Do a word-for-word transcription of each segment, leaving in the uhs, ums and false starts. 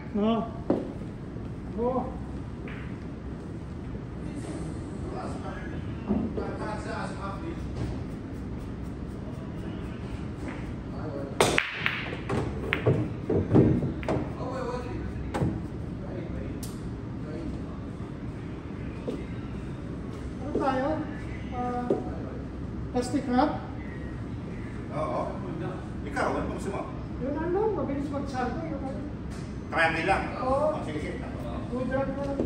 Oo. Oo. Ano tayo? Uh, plastic wrap? Oo. Ikaw, ano pa gusto mo? Yun ano, mabilis magsalto. Yung ano. Triangle lang? Oo. Oh, sige, sige. Food wrap na lang.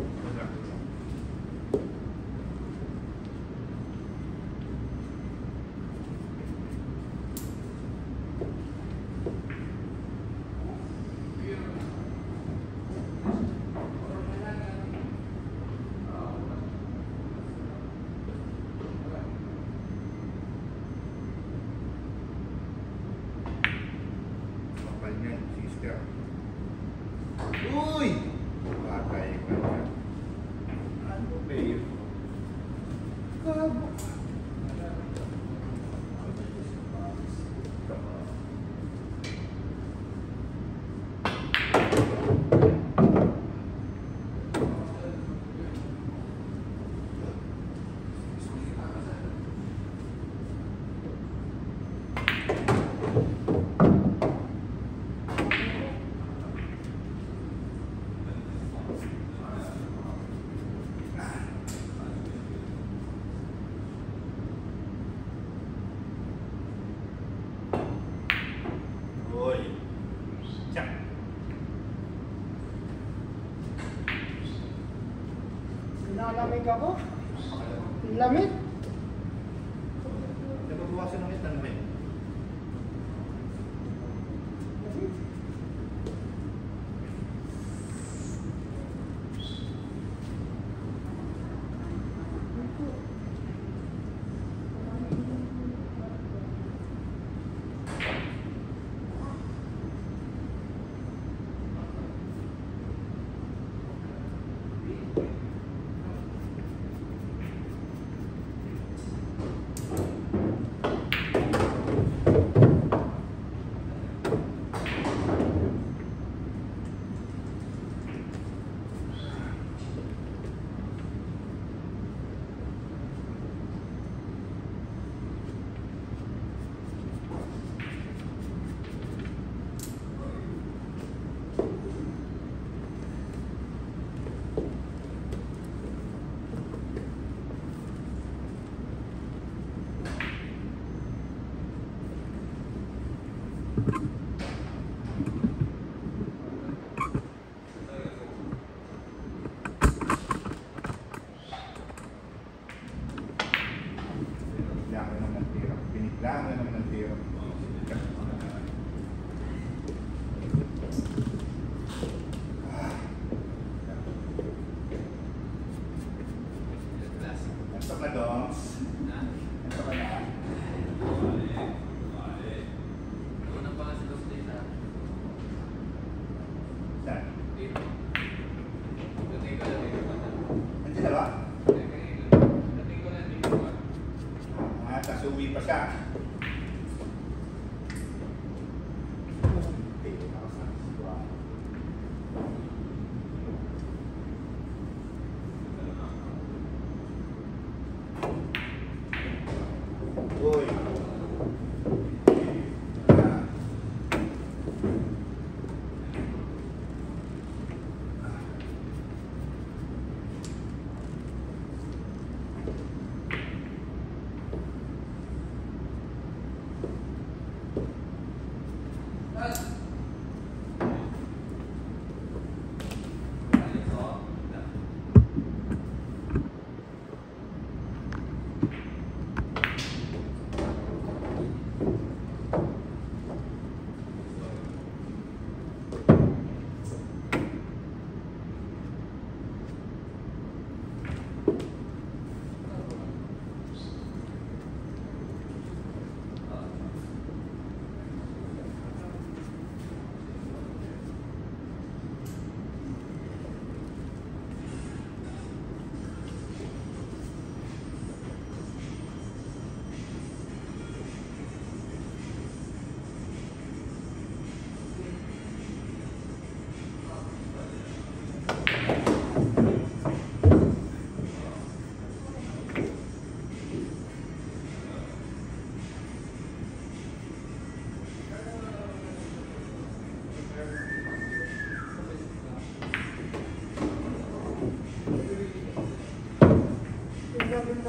Kapal niyan, sister. Uy! Batay ka niya. Ano ba yun? Kabo. Uy! Tsak! Pinalamig ako. Lamig. Nababawasan ng itan ba yun? Piniglangan naman ng tira. Piniglangan naman ng tira. Ito ka, Doms. Ito ka na. Saan? Nandiyan na ba? Ah, tas uwi pa siya. Uy. na.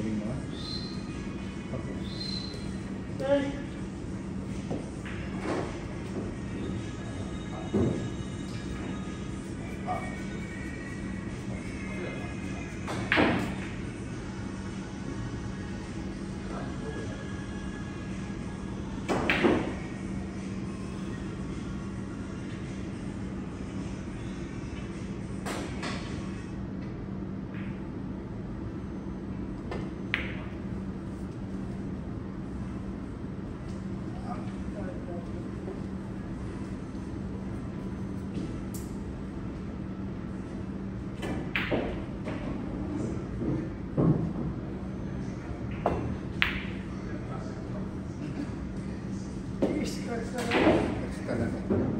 Galing mo. Okay. Basta lang.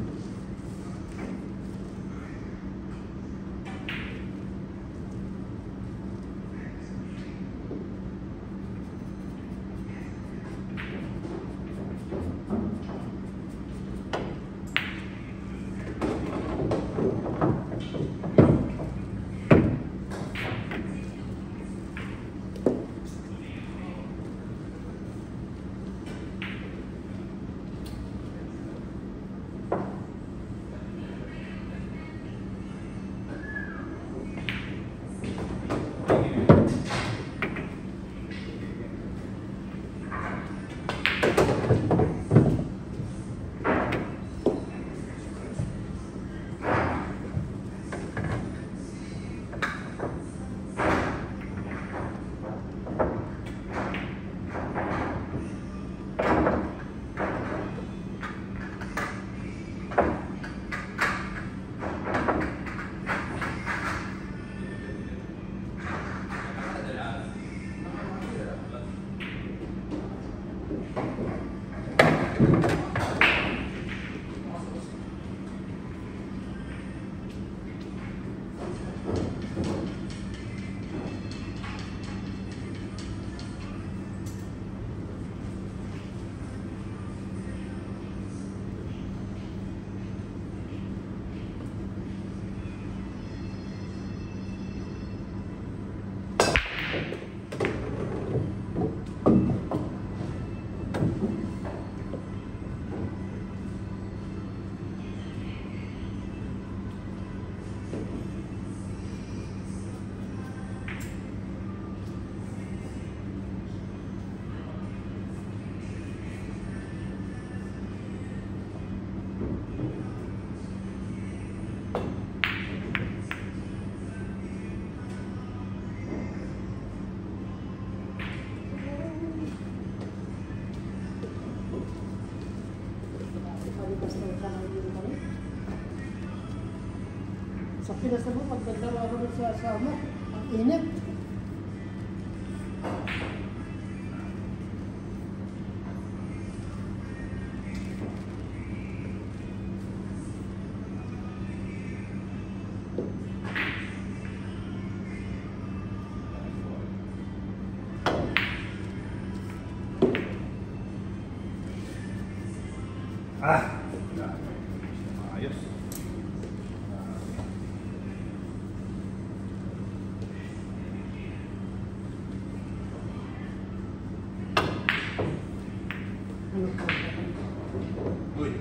Sa Pinas naman, pagdadala ako sa asama, ang init. Ah! Ayos. Uy.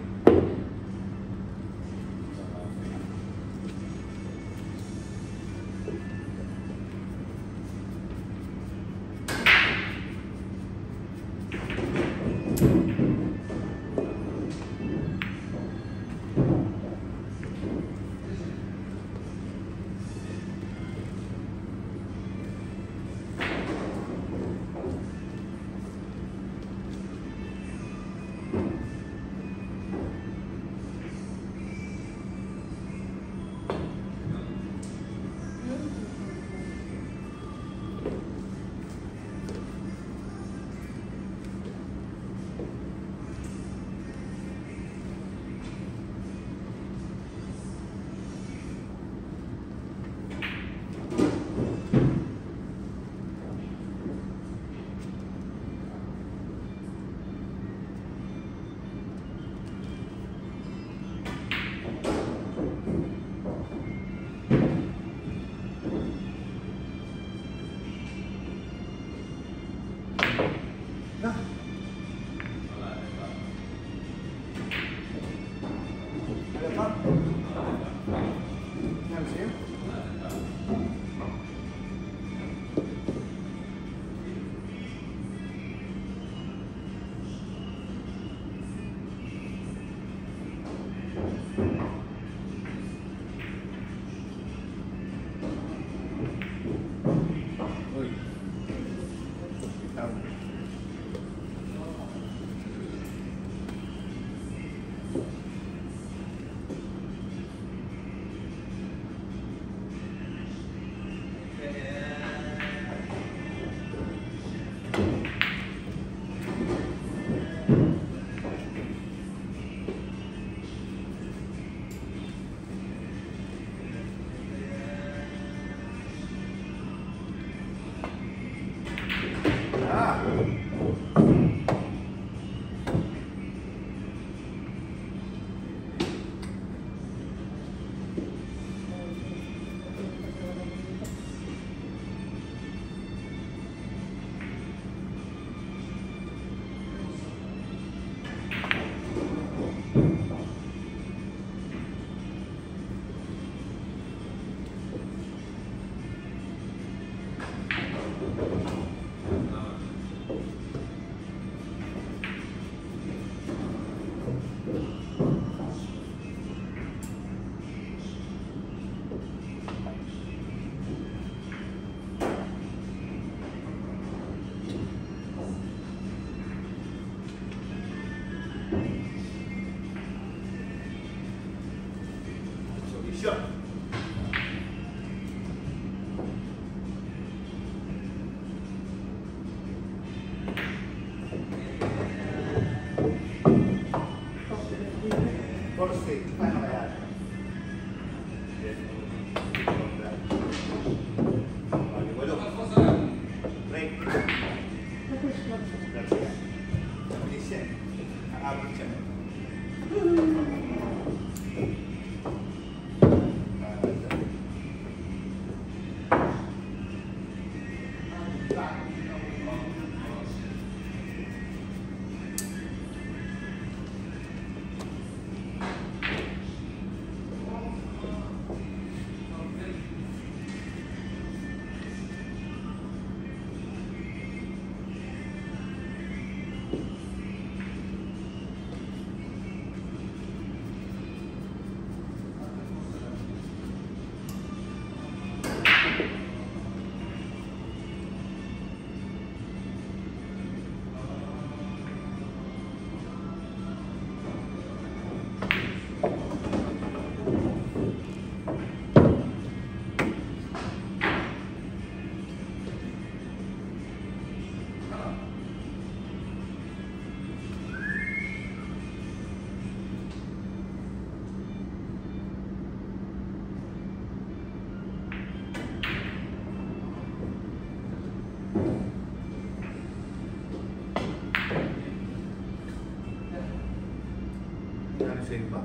Force, paano kaya? Walo. Break. Tapos lang. That's it. Mabilis yan. Nakabot siya. Ano sa'yo ba?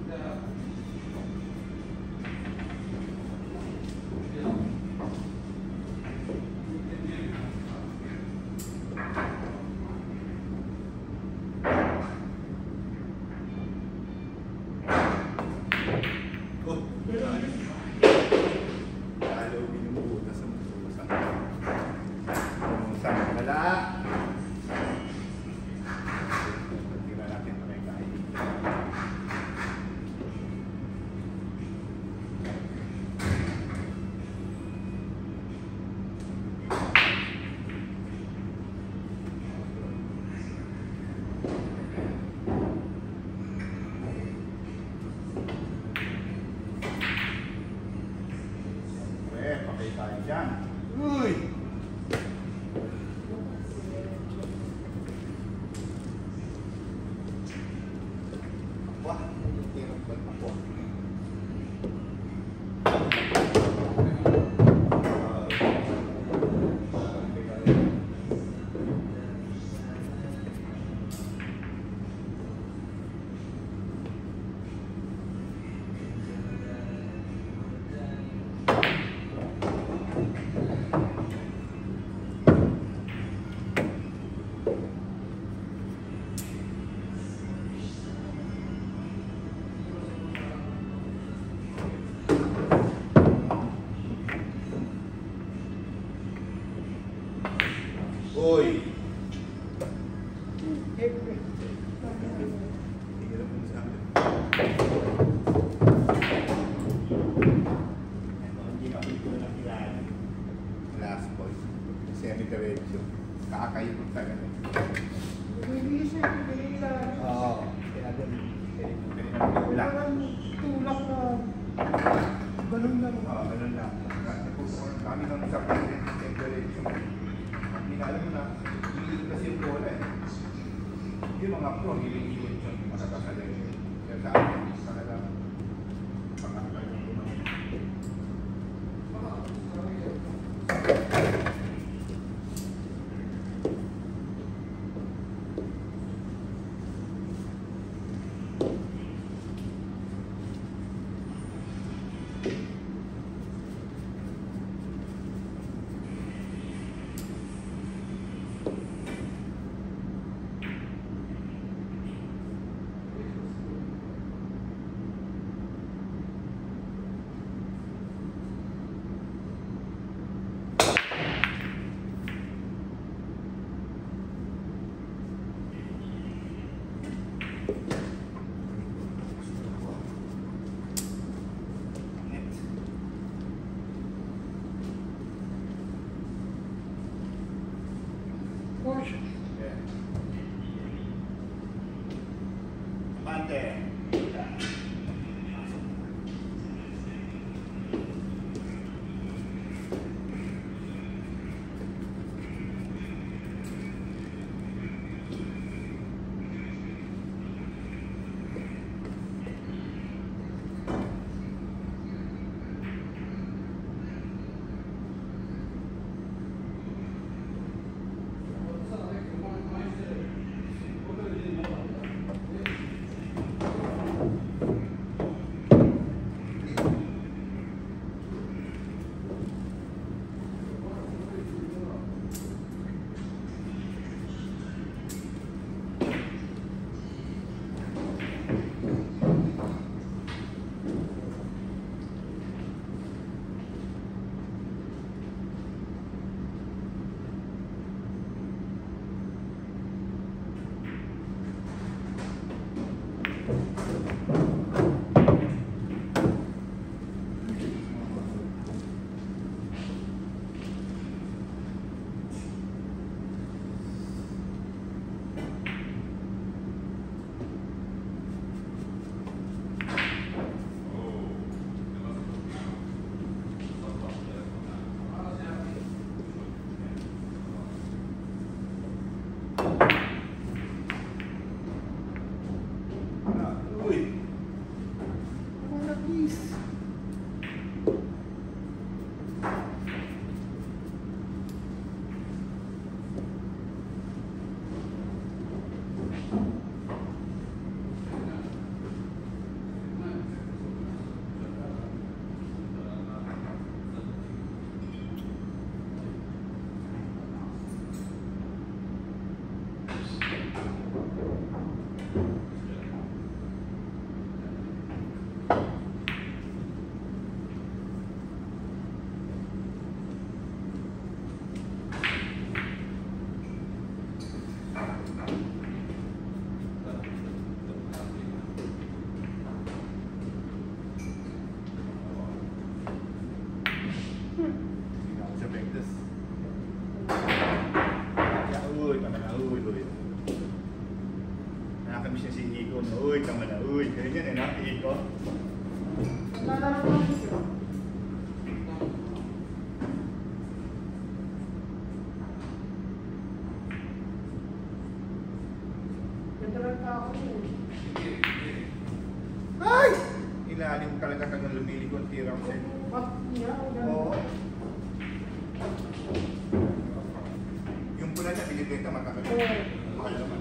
Oh, lalo binubutas ang pusa. Pumusang wala. Tingnan natin kung may kain. Eh, pakay tayo dyan. Uy! Wah, hirap ba ako? Uy! Hirap mo sa akin. Hindi na ko na nakilala. Last boy. Semi-diretso. Kakakayo sa ganun. Nag-iisip, nag-iilan. Oo. Kaya doon. Wala kang tulak na balon lang. Oo, ganun lang. Kami nang isa pa rin. Semi-diretso. Hindi na alam mo na. Hindi kasi yung bola eh. Yung mga pro, hiling-hiling yung makakasalay. Kaya sa akin, talagang pangakal yung mga. Porsche. Yeah. Mante. Nakakamiss niya si Iko. Uy, tama na. Uy, ganyan eh, no? Iko. Ay! Ilalim talaga kang lumili ko ang tirang set. Oo. Yung pula niya, binibenta makakagod. Mahal naman.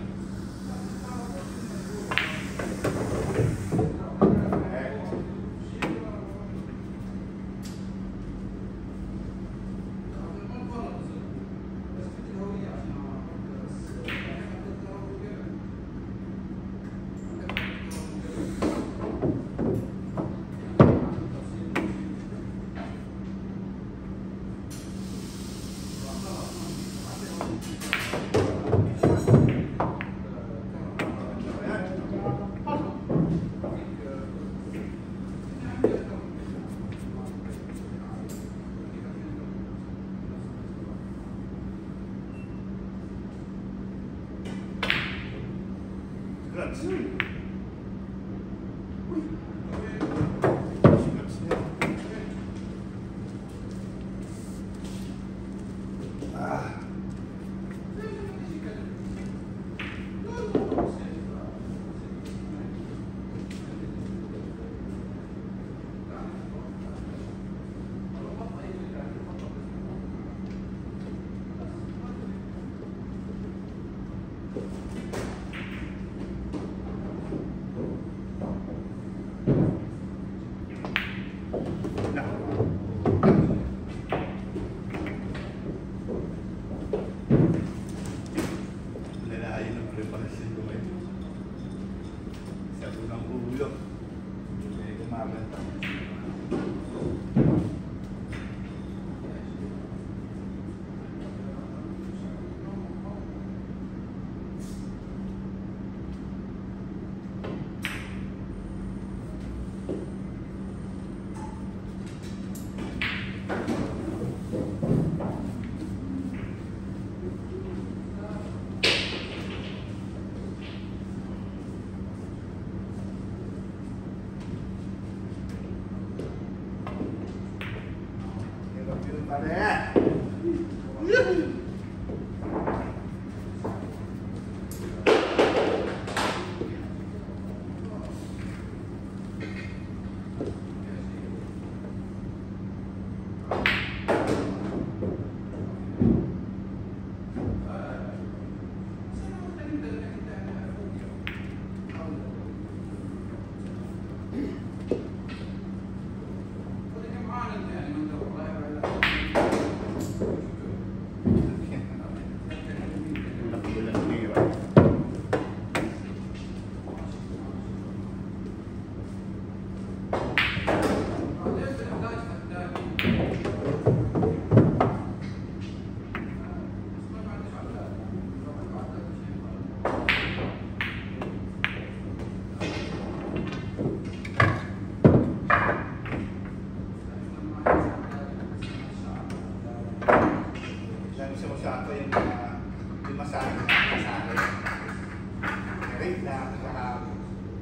Gusto mo siya ito yung mga yung masahe, masahe. Rate lang, kahapon.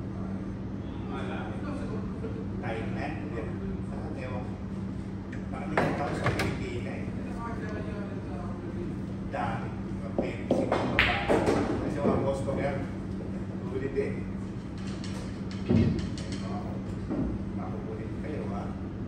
Kahit na, hindi. Ewan. Maraming tao sa Pilipina eh. Dami. Mag-pensi ko ba? Kasi mga boss ko meron. Ulit eh. Makukulit kayo ha.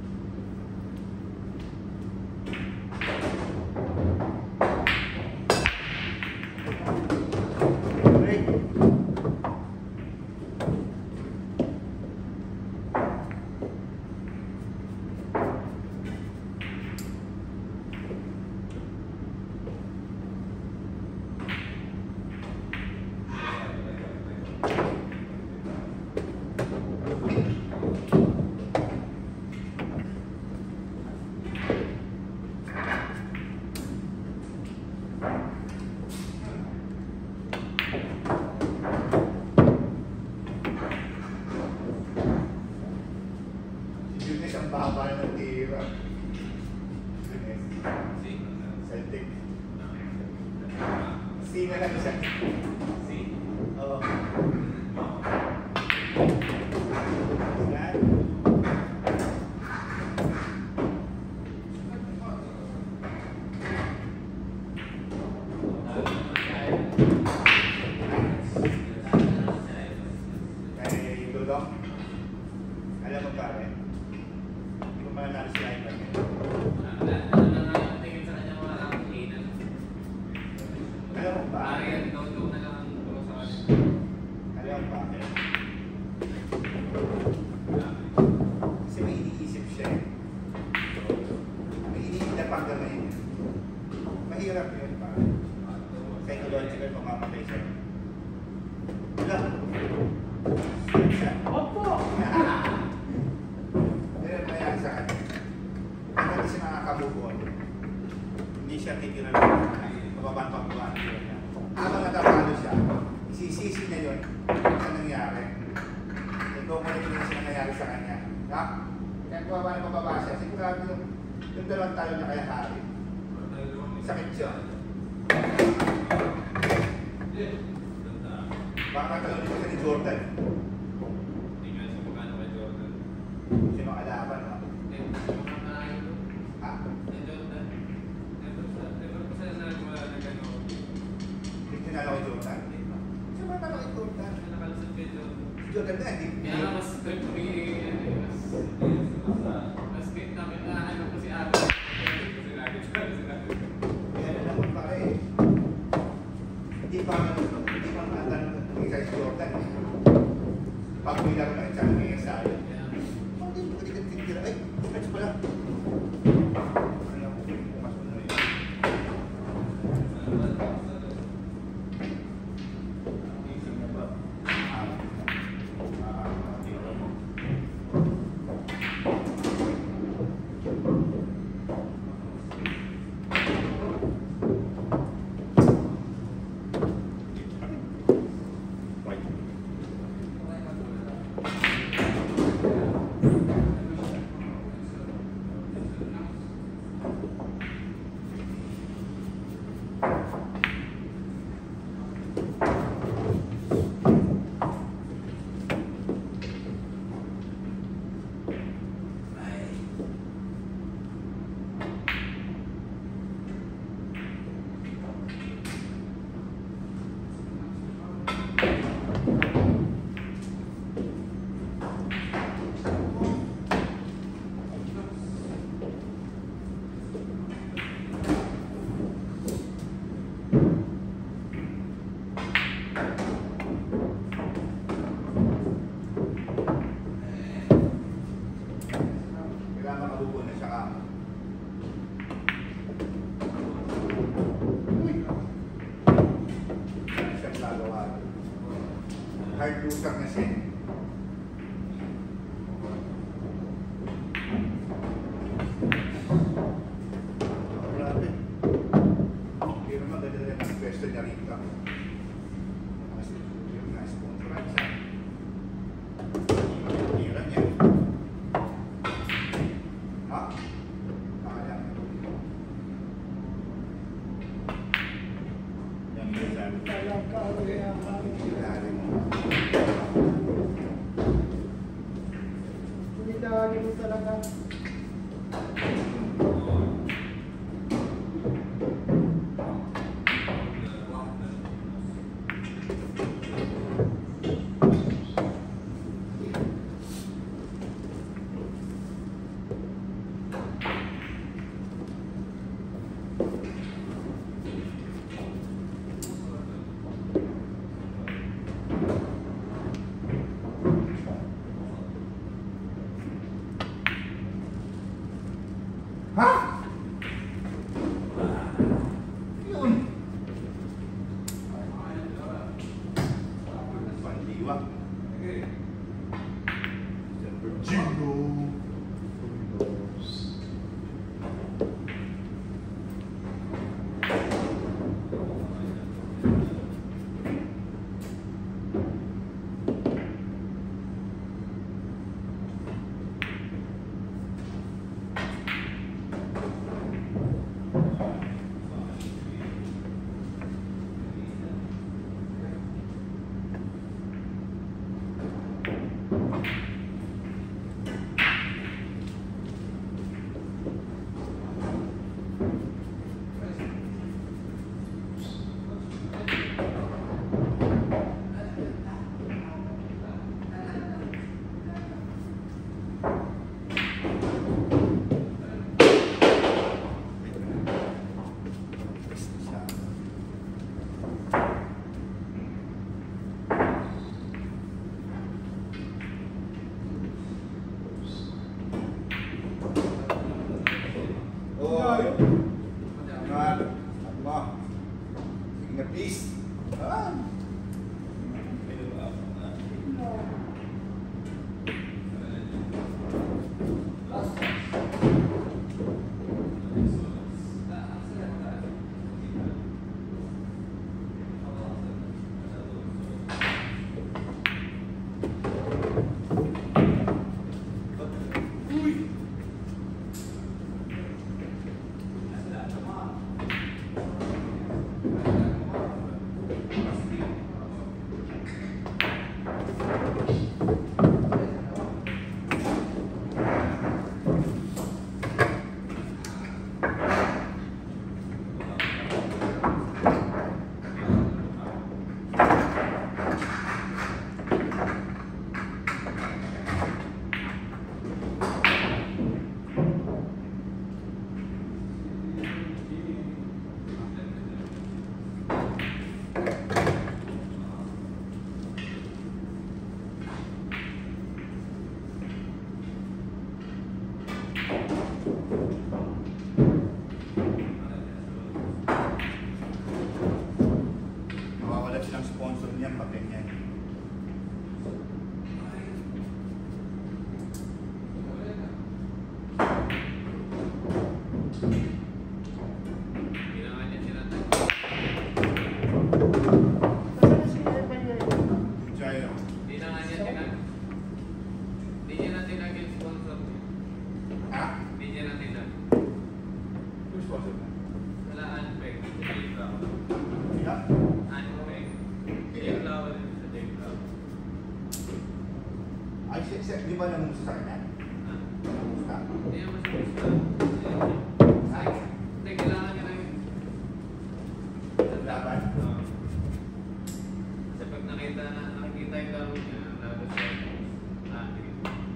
Ang baba ng tira. Celtic. C na lang siya. C? Oo. Yan. Kaya Dudong, alam mo pare, mananalo sila yung bagay. Tingin sa kanya mga kakikinan. Alam mo ba? Ayan, no-no na lang ang tulo sa kanya. Alam mo ba? Kasi may iniisip siya eh. May iniindapang gamay niya. Mahirap yun pa. Psychological mamamatay siya. Wala. Siya. Opo! Sa kanya. Hindi siya nakakabukon. Hindi siya titira lang. Mababang-pagbuhan. Habang natapalo siya, isisisi niya yun sa nangyari. Ikaw mo rin yung nangyari sa kanya. Ha? Kaya kung wala na mababa siya, sigurado yung, yung dalawang talo niya kaya hari. Sakit siya. Baka talo niya siya ni Jordan. Hindi nga siya magkano kay Jordan. Sino alaban, no? Ha? Hindi tinalo kay Jordan? Sino ba talo kay Jordan? Jordan na, hindi. Kaya mas trip mas trip namin na ano ko si Ate. Kaya na naman pare. Hindi pa hindi pa natanong kay Jordan. Pag may laro lang, tsaka may ensayo. Hindi mo kasi titira. Ay, stretch pala. hard loser kasi. Grabe. Pero maganda rin ang pwesto niya rito. Kasi yung na-sponsorize siya. Tira niya. Ha? Kaya. Yan yung sabi. Talaga, kaya kami. Kilala mo. Pinitawagin mo talaga. Ha? Yun. Pandiwa. Gino. Please. Ah. Mawawala silang sponsor niyan, papel niyan. Kailangan niya sinatag. Talaga sila ba niya? Chaya. Hindi na nga niya tinag. Hindi niya na tinag yung sponsor niya. Ha? Hindi niya na tinag. Yung sponsor na? Wala Anpeg. J-Flower. Yeah. Anpeg. J-Flower din sa J-Flower. Ay, si, si, di ba namusta sa kanya? Ah, Namusta? Hindi naman siya gusto. Ay, hindi, kailangan niya na yun. Laban? Oo. Kasi pag nakita na, nakikita yung laro niya, lalo siya. Ah, sige.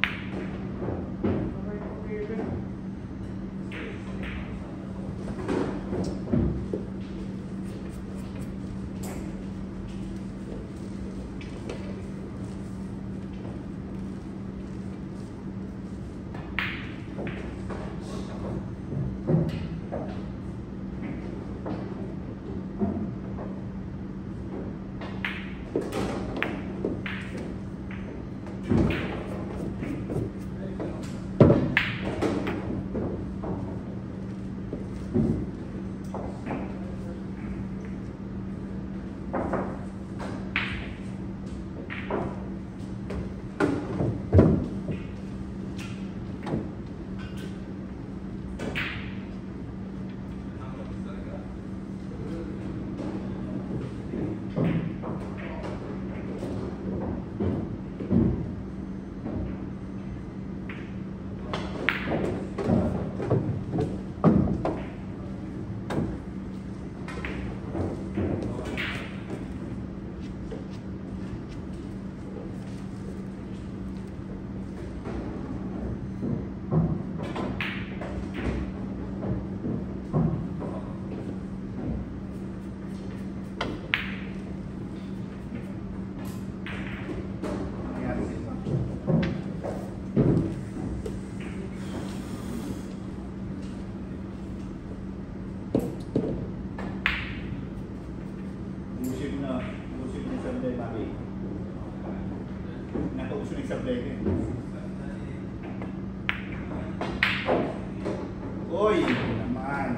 Okay, okay, okay. sablay ko. Uy, naman.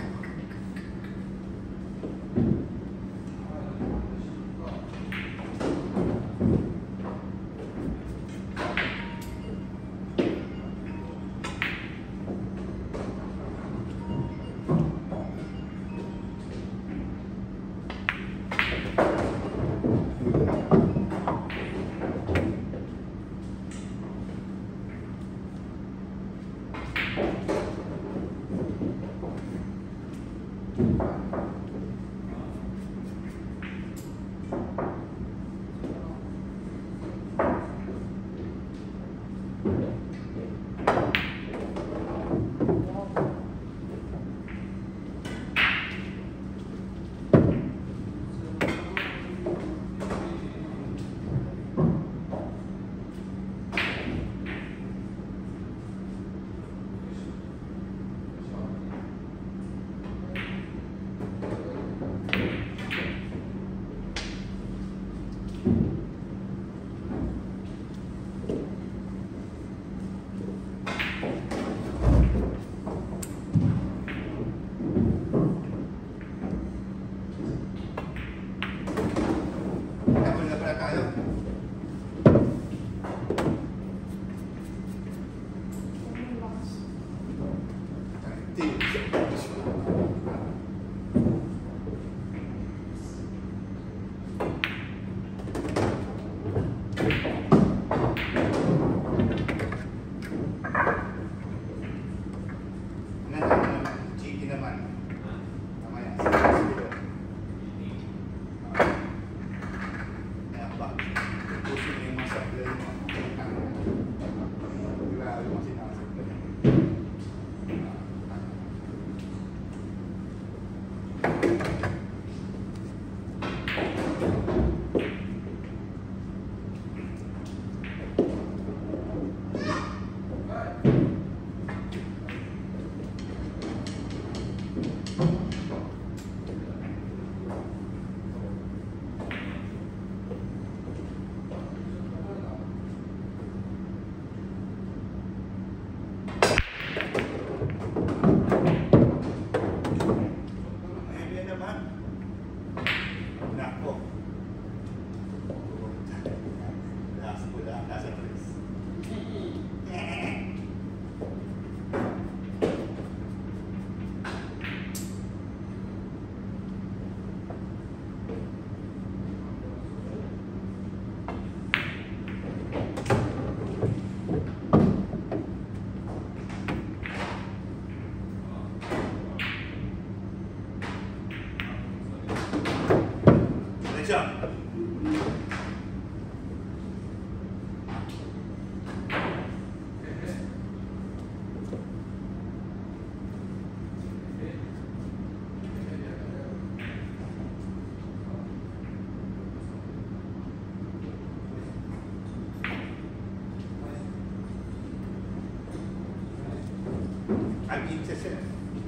È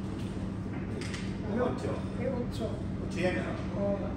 otto. È otto. Cien. Oh.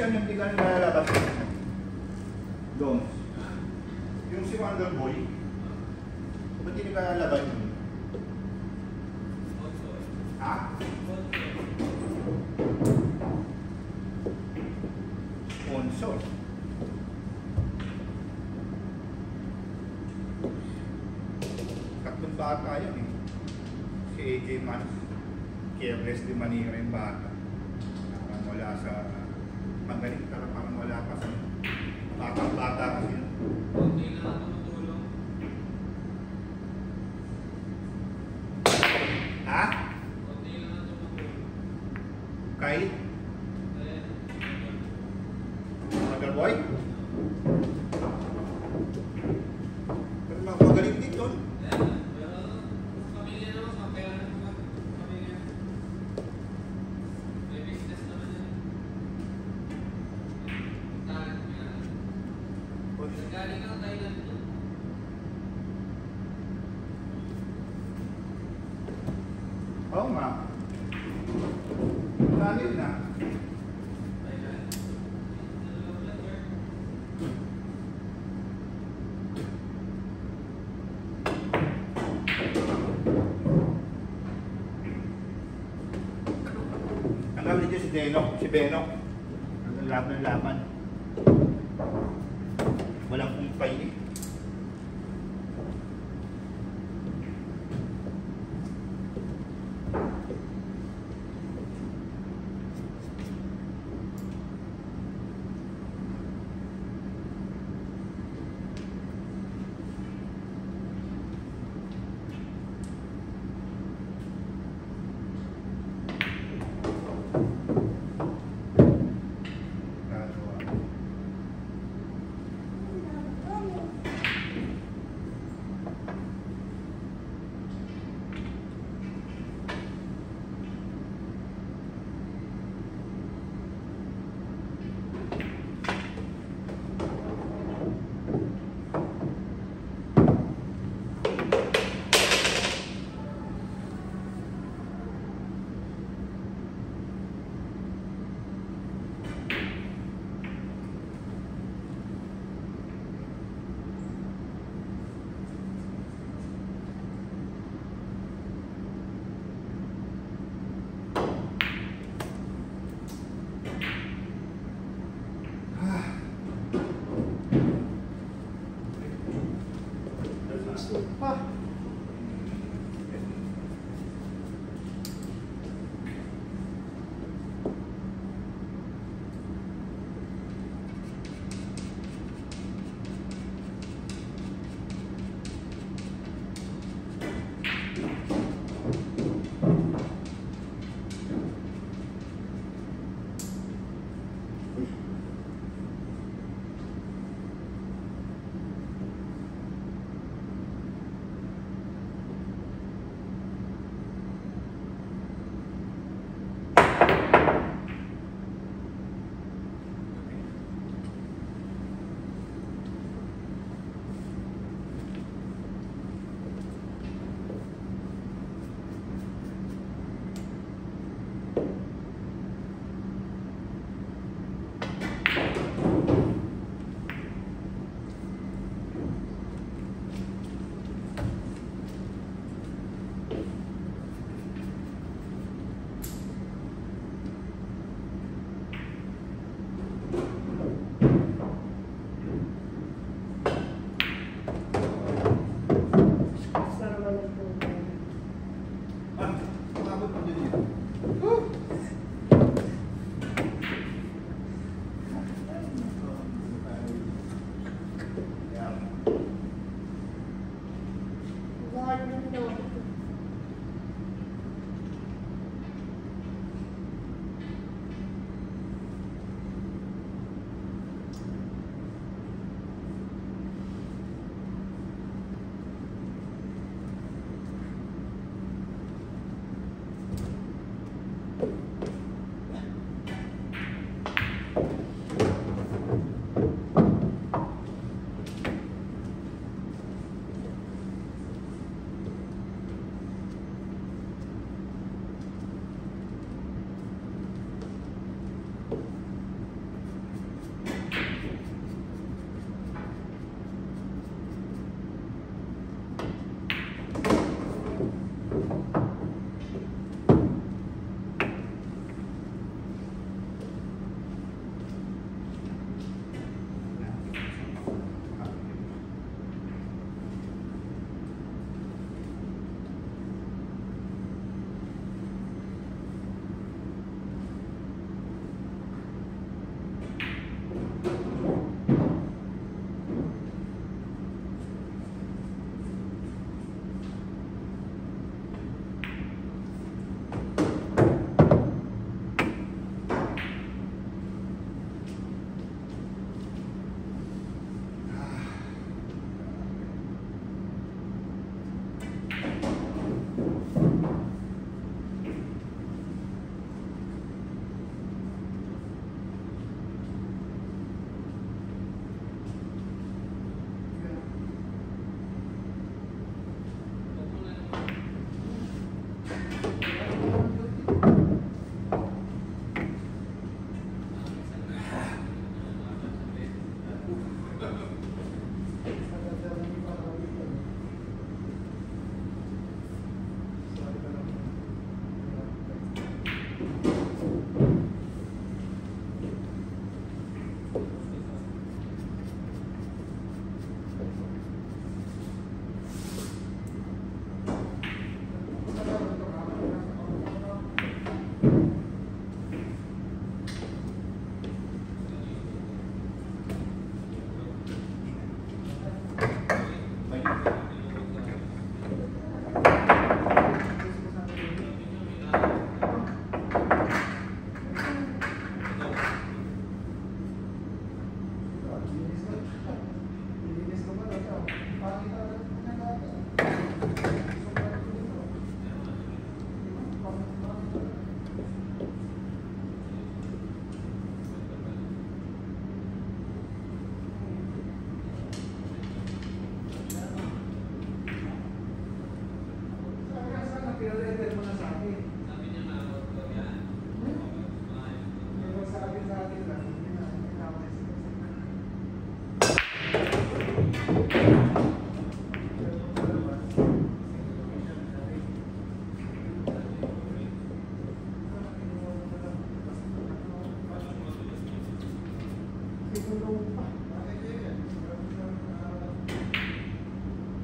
minsan yung hindi ka na nalalabas. Doon. Yung si Wonder Boy, ba't hindi ka nalalabas yun? Ha? Sponsor. Tatlong bata yun eh. Si A J Mans, careless di manira yung bata. Parang wala sa... Magaling pero parang wala pa sa... Batang bata kasi yun. Hindi na ako tumutulong. Ha? Hindi na ako tumutulong. Kahit? Eh, Wonder Boy? Pero magaling din doon. eh, pero pamilya naman, mapera naman pamilya. May business naman yan. Talent mo yan. Nagaling ka ng Thailand yun. Oo nga. Lalim na. Thailand. Ano lang letter? Ang gawin dito si Deno, si Beno. Ang laban ng laban. Walang kumpay eh. Ah.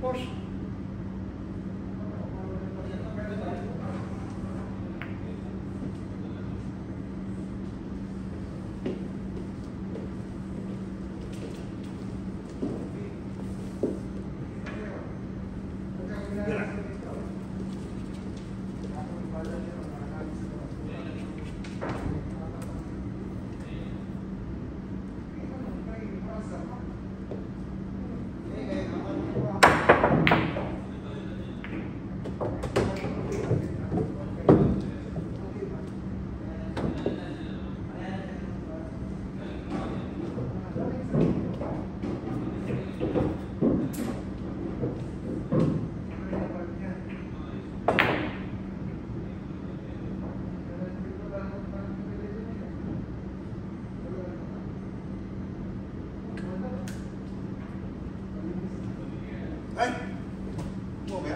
Push. Ay! Mo ba?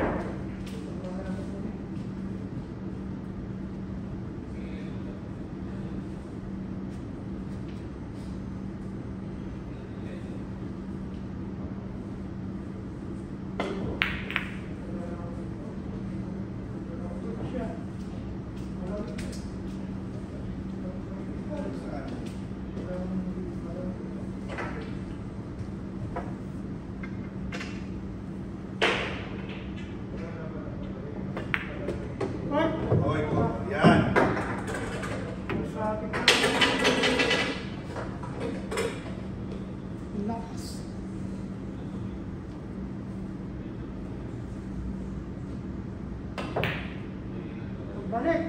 Okay po. Yan. Lakas. Balik.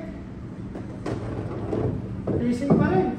Racing pa rin.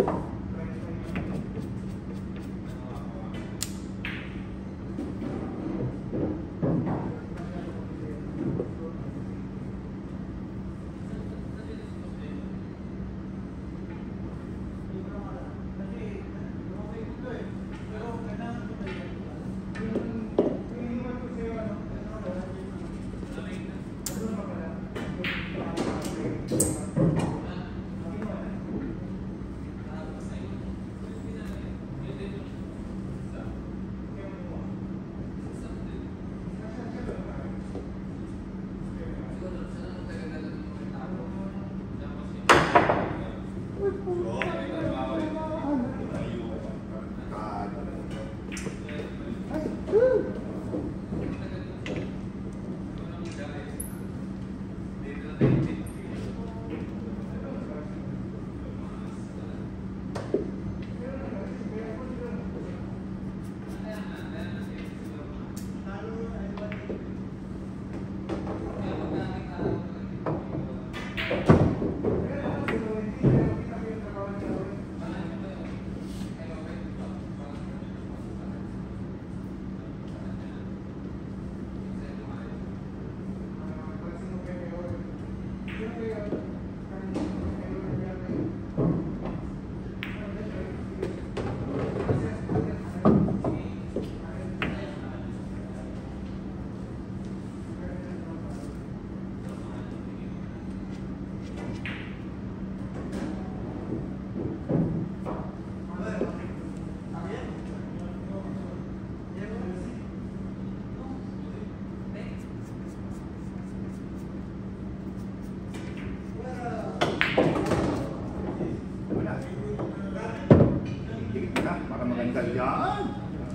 Para maganda yan.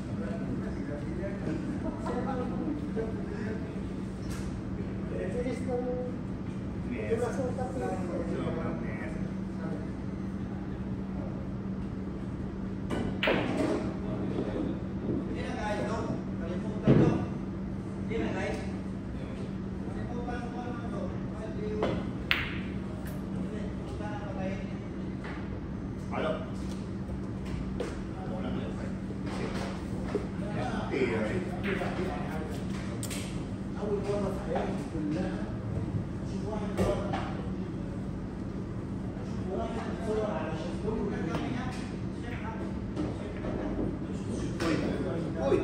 Finish ng Yes. Diba sa tatlo? Yes. Halo. Uy.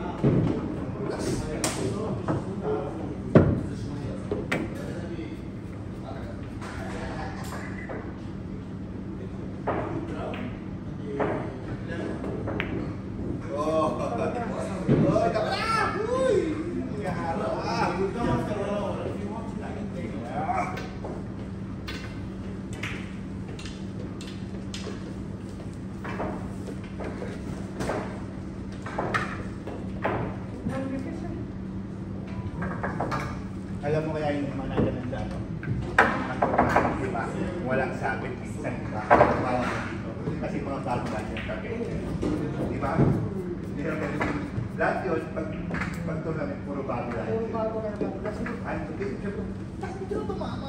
Oh, oh, dapat na! Uy! Alam mo kaya yung manala ng ano? Di ba? Walang sabit, minsan di ba? Bawang dito. Kasi mga bago lang yung kape. Di ba? Hindi na ganito. Lahat yun, pag, pag tournament, puro bago lang. Puro bago lang lang. Kasi Ano, dito, bakit dito tumama?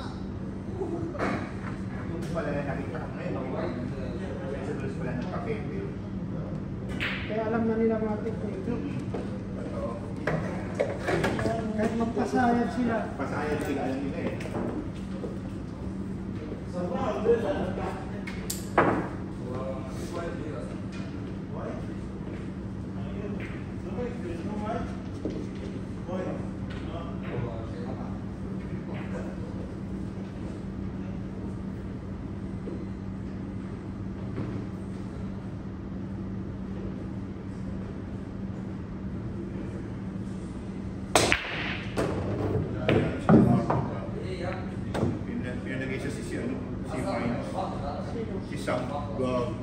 Yung pala na nakita ko ngayon. Sa dulos pala ng kape. kaya alam na nila mga technique. Totoo. Kahit magpasayad sila. Pasayad sila, alam nila eh. Pinagay siya si si ano, si Minus. Si Sam. Gago.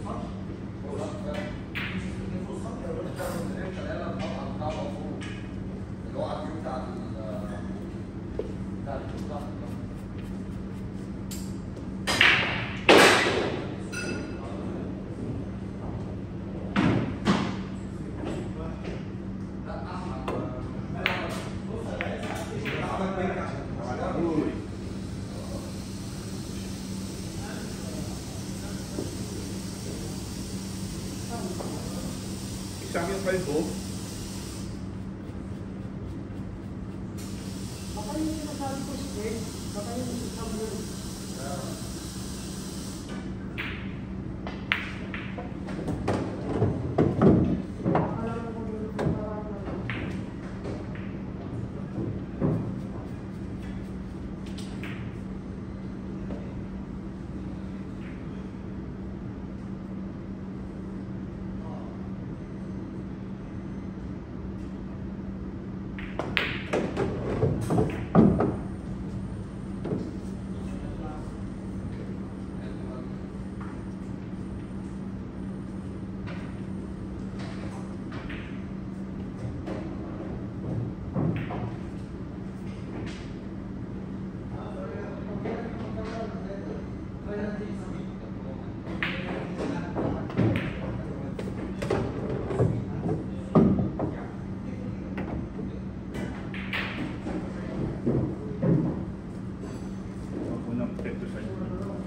Uy. Isang yung kalbo. Baka yung sinasabi ko straight, baka yung sabi ko. Unang pekto sa inyo.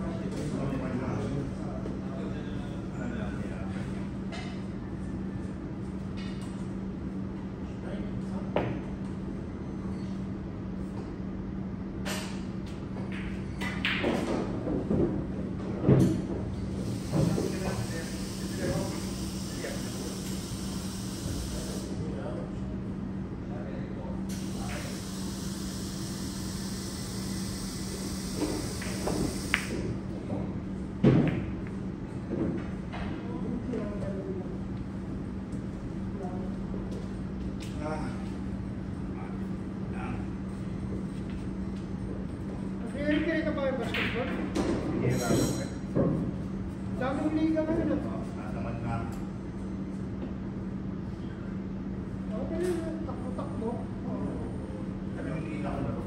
Ah. Nag-i-repair ka ba yung basketball? Hira ako eh. Daming liga ngayon ito. Ah, naman na. Okay lang, takbo-takbo. Ano yung hindi na ako laro?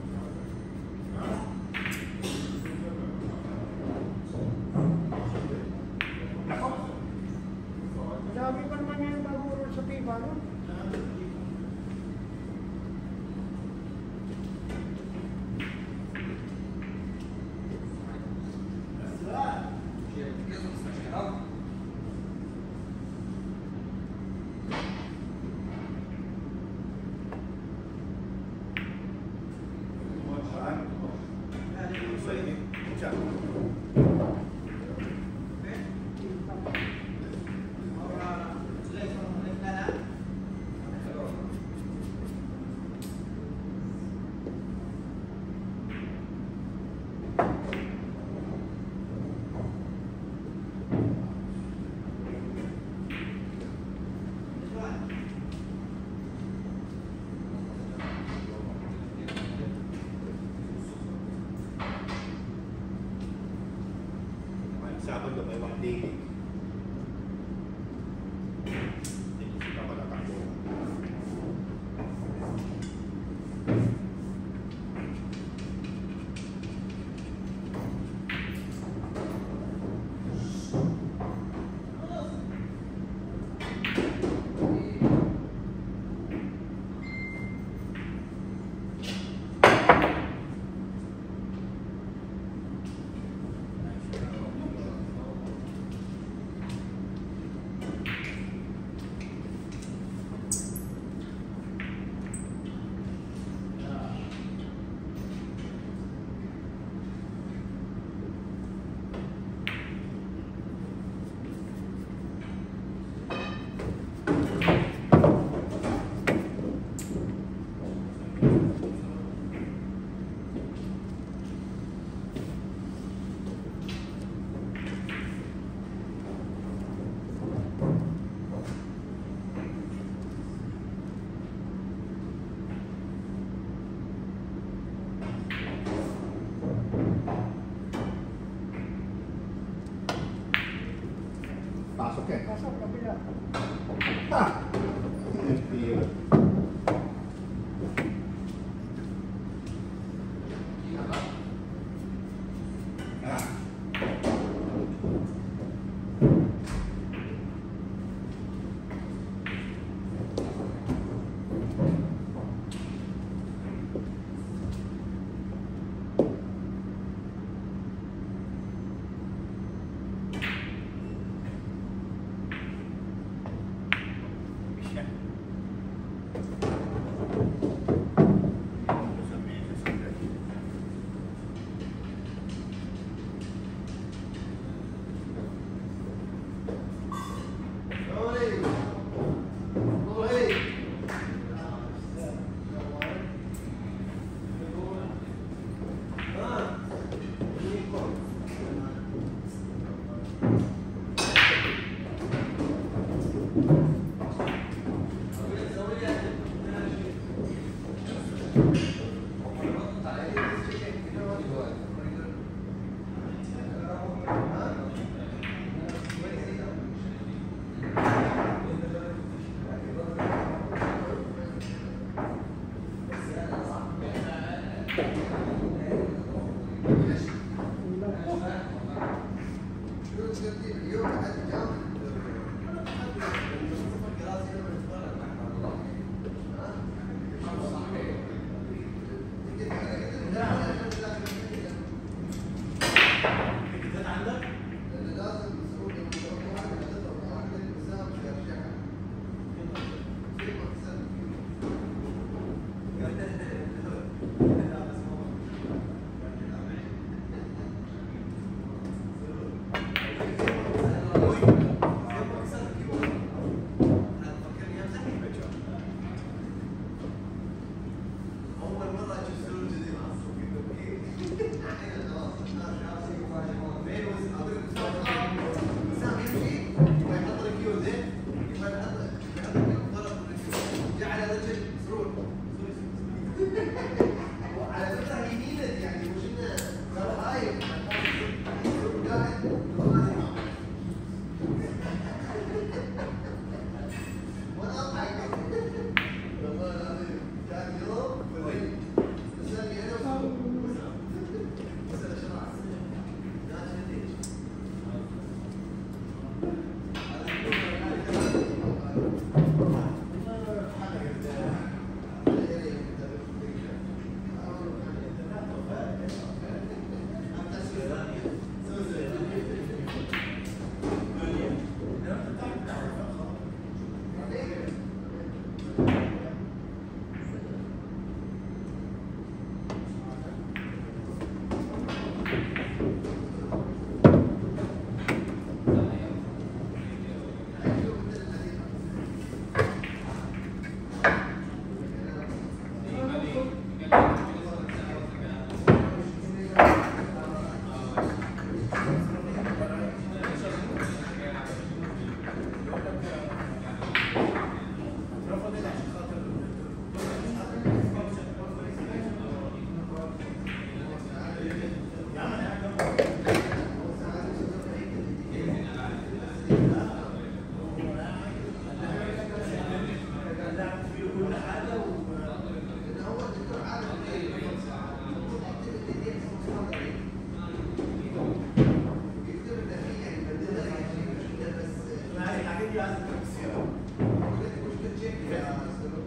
Nako. Dami pa naman yung baguro sa piba, no? Saan? Sa inyo. Siya. Sabado may one day. Hindi ka pala takbo. Okay. Nasa kabila. Ha! Tira. Ah. Siya. Sa mesa sa dali. لازم تفسيرها.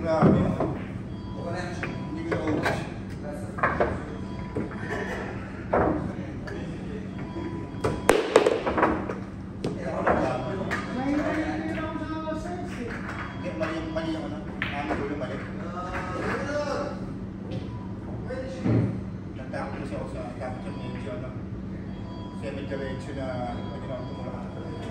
Grabe. Hindi ko na-ubos. May nangyayari ako sa sales eh. Hindi, mali yung mali yung ano. Ano ko yung mali. Natakot kasi ako sa dapat yung medyo ano. Semi-diretso na pwede na ako tumulak.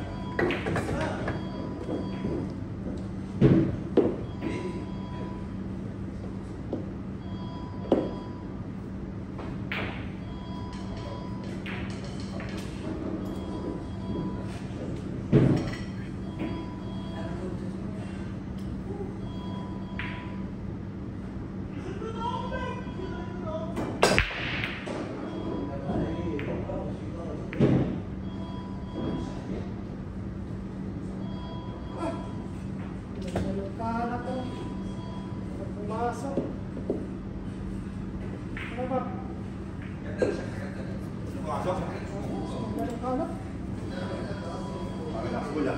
Pinagsalutahan ako. Pumasok. Ano ba? Pumasok. Pinagsalutahan. Parang nakagula.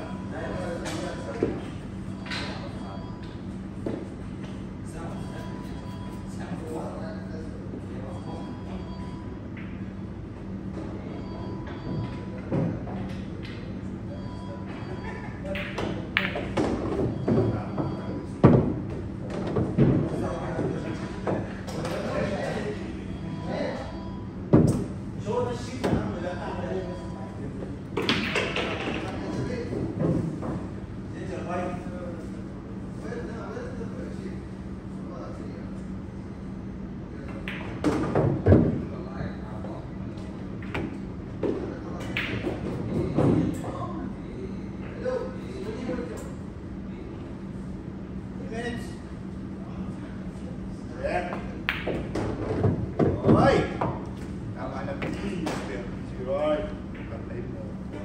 Hoy! Tama na po. Si Roy. Pantay mo.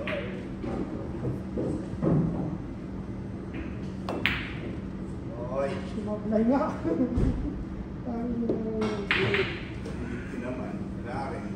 Hoy. Sumablay nga. Parang Hindi naman. Wala rin.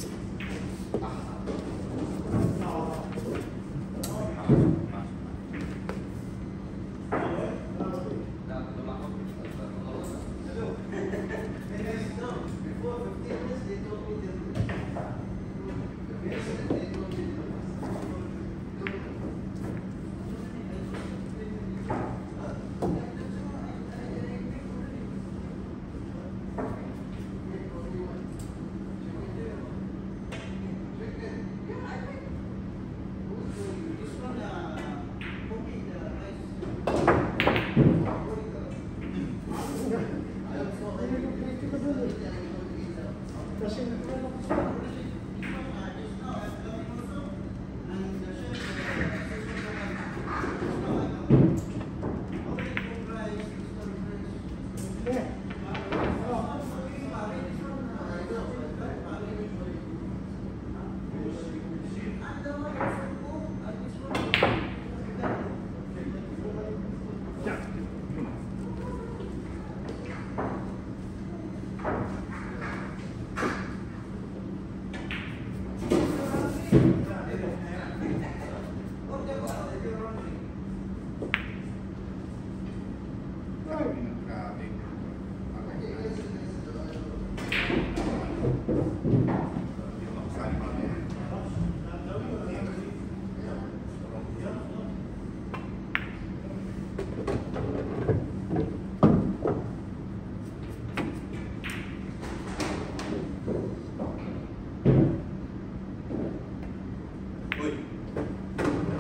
kasi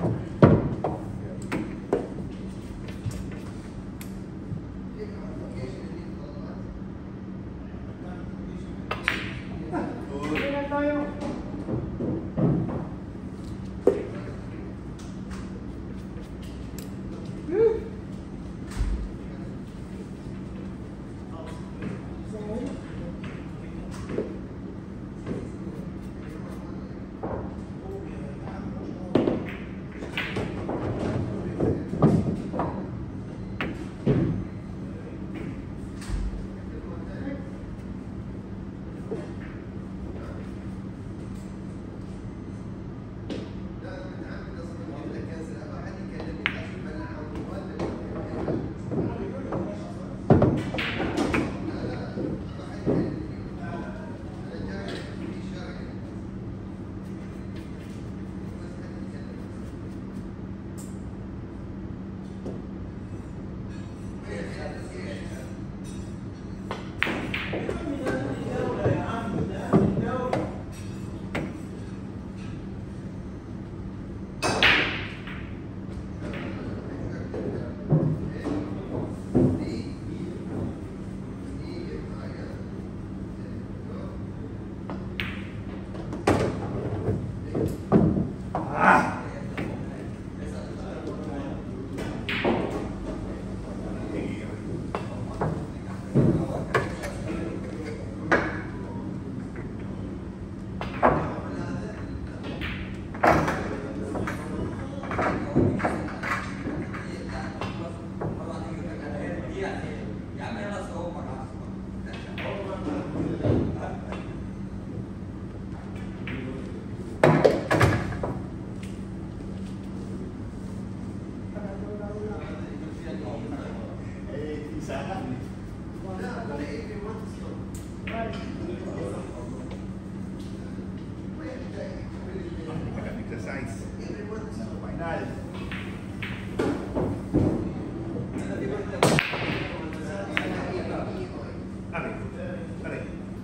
Uy. Exercise. Final. Aray. Aray.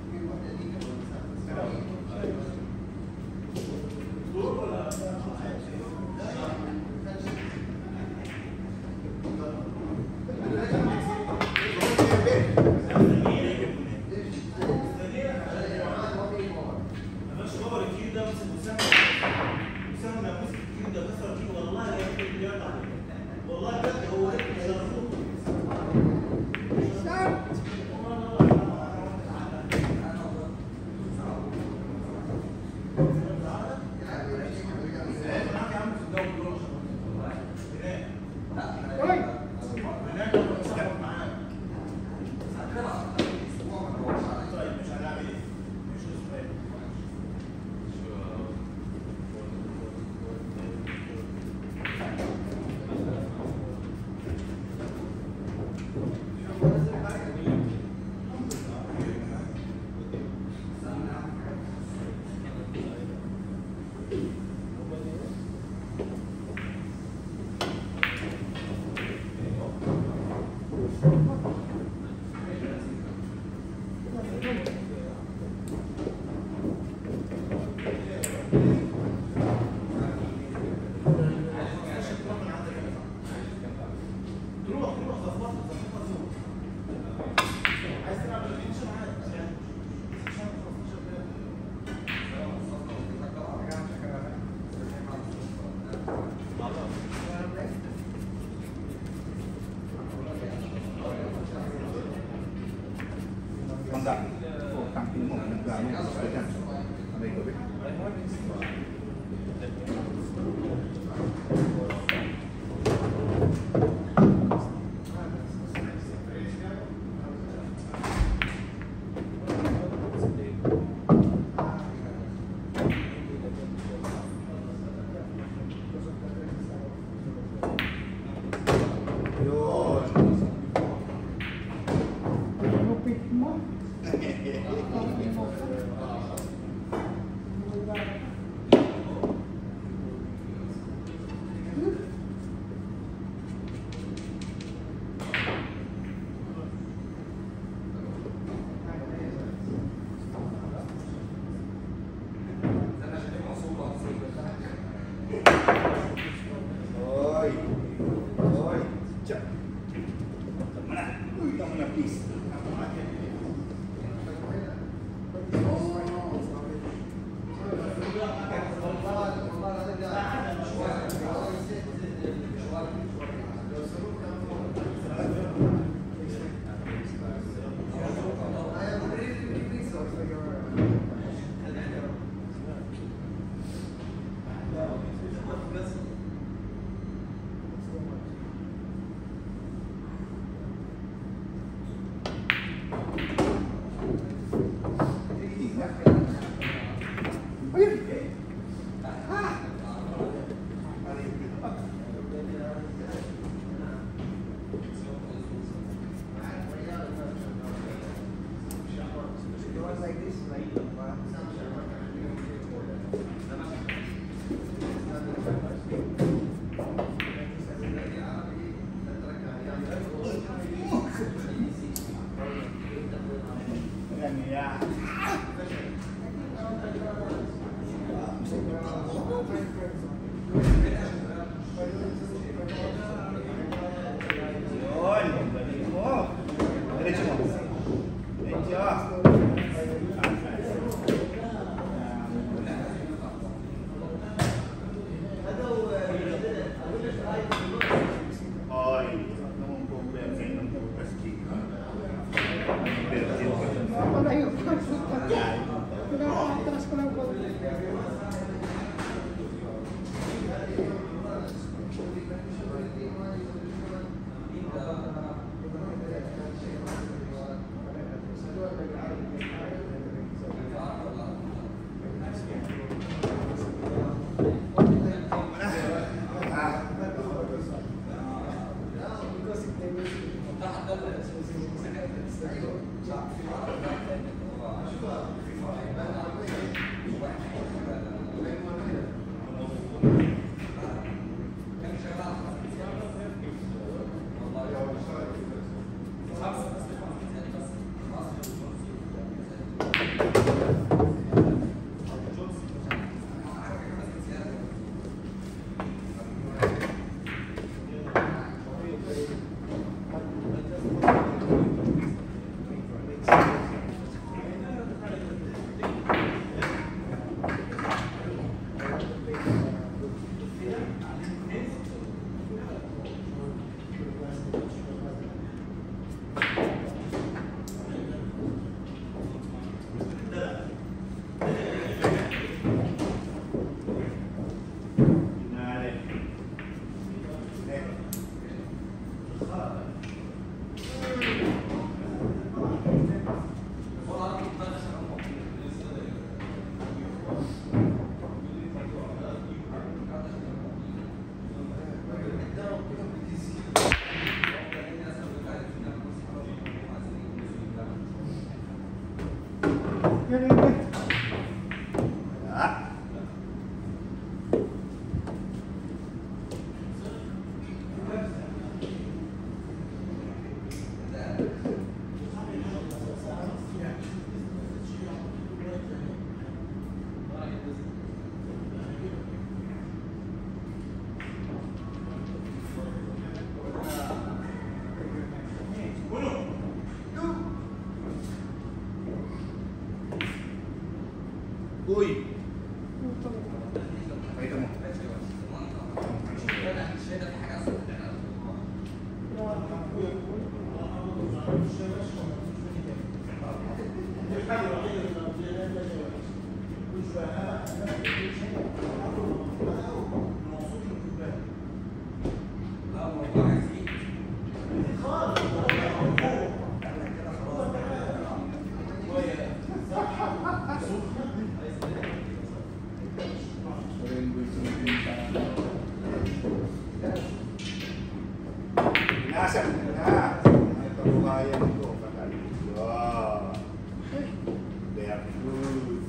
Enggak. Oh, tampil mo. Nagdami. Ayan. Aray ko rin. Thank you. Uy! Pakita mo. Nasa na. Ito kaya ko. Wow. Very good.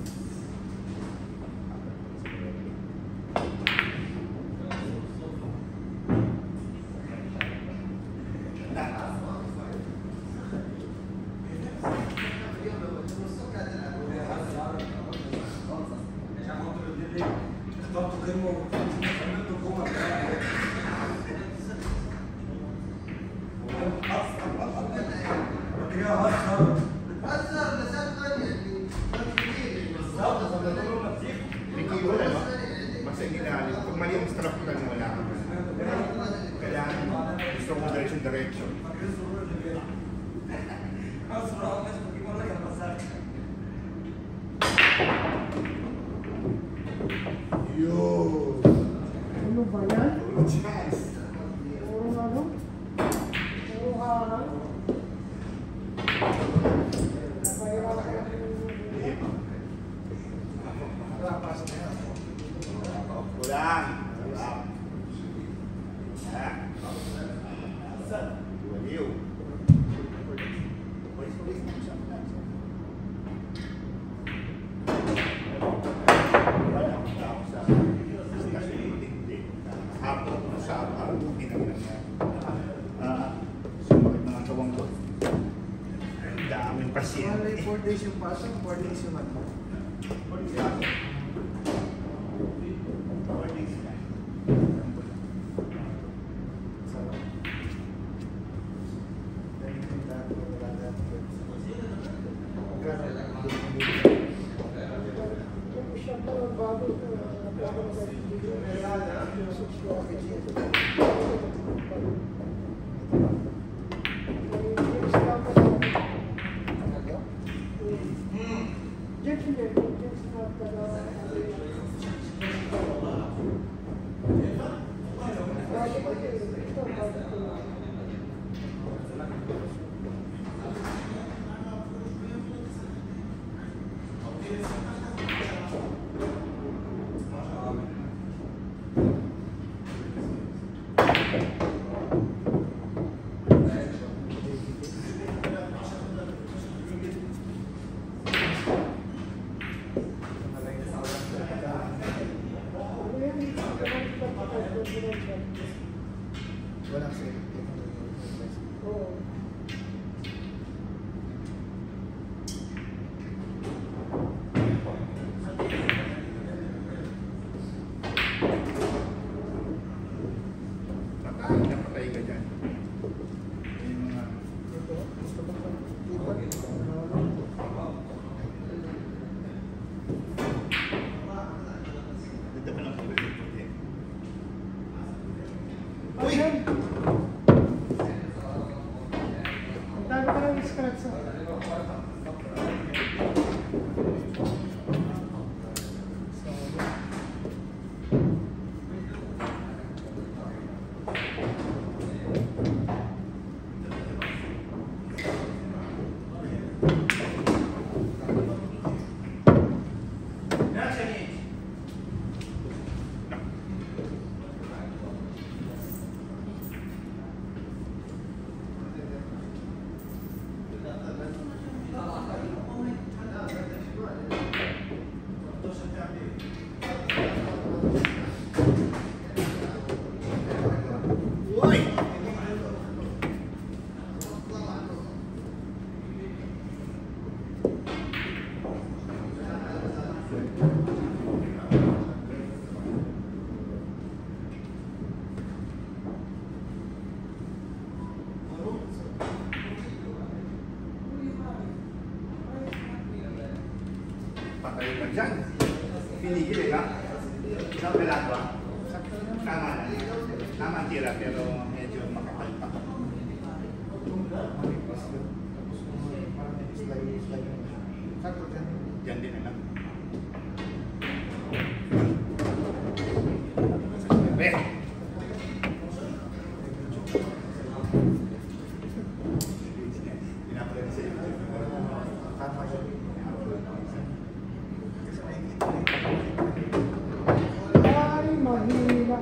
Basta ginaalis. Kung mali ang structural mo lang. Kailangan gusto ko diretso-diretso. Yo! Ano ba yan? Chance! Puro ano? Puro harang? Kulang. Waliw. Hapon sa hapon, ginagawa niya. Sumakit mga kawang ko. Ang daming pasyente. four days yung pasok, four days yung ano. four days na. Siya pa ang bago ito. scratch sa. Patay ka dyan. Pinigil eh, ha? Isang pelato, ha? Tama na. Tama ang tira, pero medyo makapal pa. Diyan din na lang. Be! Pinapalala sa iyo. Tama siya. Ay, mahina.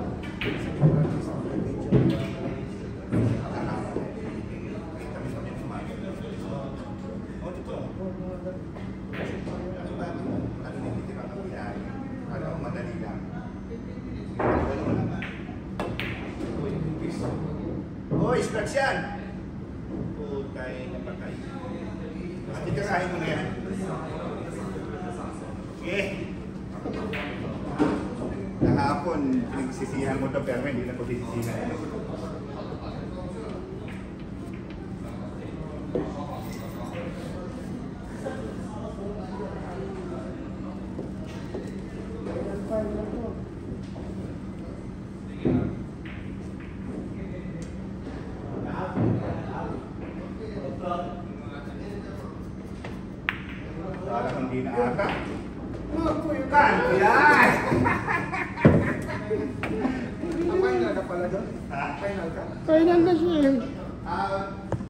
Hoy, scratch yan! Putay na patay. At itirahin mo na yan. Sige. Kahapon, pinagsisihan mo ito, pero hindi na ko sisisihan. Parang hindi na ata. Kan, yan! Final ka pala doon? Ha? Final ka? Kailan na siya eh. Ah,